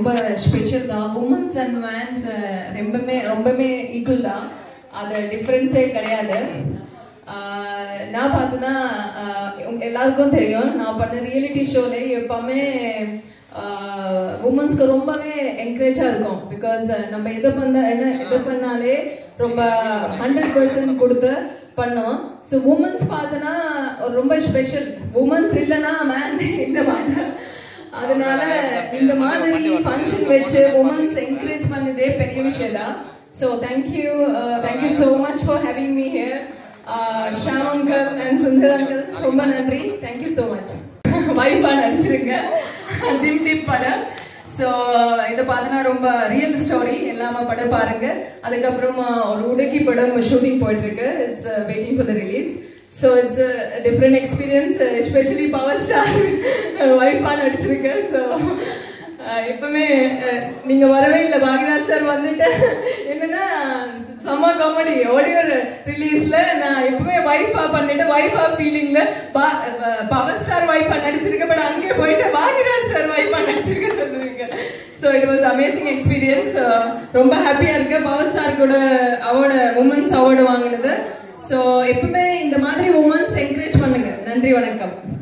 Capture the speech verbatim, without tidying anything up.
ரொம்ப ஸ்பெஷல் தான். Women's and mens ரொம்பவே ரொம்பவே ஈக்குவல் தான், அது டிஃப்ரென்ஸே கிடையாது. நான் பார்த்தேன்னா எல்லாருக்கும் தெரியும், நான் பண்ண ரியாலிட்டி ஷோல எப்பவுமே உமன்ஸ்க்கு ரொம்பவே என்கரேஜா இருக்கும். பிகாஸ் நம்ம எதை பண்ண என்ன எதை பண்ணாலே ரொம்ப ஹண்ட்ரட் பர்சன்ட் கொடுத்து பண்ணோம். ஸோ உமன்ஸ் பார்த்தோன்னா ரொம்ப ஸ்பெஷல். உமன்ஸ் இல்லைன்னா மேன் இல்லை மாட்டேன். அதனால இந்த மாதிரி ஃபங்க்ஷன் வச்சு உமன்ஸ் என்கரேஜ் பண்ணதே பெரிய விஷயம் தான். So thank you thank you so much for having me here. Sham uncle and Sundar uncle ரொம்ப நன்றி. Thank you so much. வைஃபா நடிச்சிருங்க தில் தீப் படம். ஸோ இதை பார்த்தோன்னா ரொம்ப ரியல் ஸ்டோரி. எல்லாமே படம் பாருங்க. அதுக்கப்புறம் ஒரு உடக்கி படம் ஷூட்டிங் போயிட்டு இருக்கு. It's waiting for the release. So it's a different experience, especially Power Star wife ஆ நடிச்சிருக்க. So எப்பவுமே நீங்க வரவே இல்லை, பாக்யராஜ் சார் வந்துட்டு என்னன்னா செம்ம காமெடி. ஆடியோ ரிலீஸ்ல நான் எப்பவுமே வைஃபா பண்ணிட்டு வைஃபா ஃபீலிங்ல பவர் ஸ்டார் வைஃபா நடிச்சிருக்க. பட் அங்கே போயிட்டு பாக்யராஜ் சார் வைஃபா நடிச்சிருக்க சொல்லுவீங்க. So it was amazing experience. ரொம்ப ஹாப்பியா இருக்கு பவர் ஸ்டார் கூட அவார்டு, உமன்ஸ் அவார்டு வாங்கினது. ஸோ எப்பவுமே இந்த மாதிரி உமன்ஸ் என்கரேஜ் பண்ணுங்க. நன்றி, வணக்கம்.